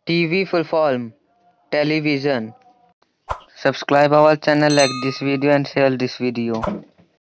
TV full form television. Subscribe our channel, like this video and share this video.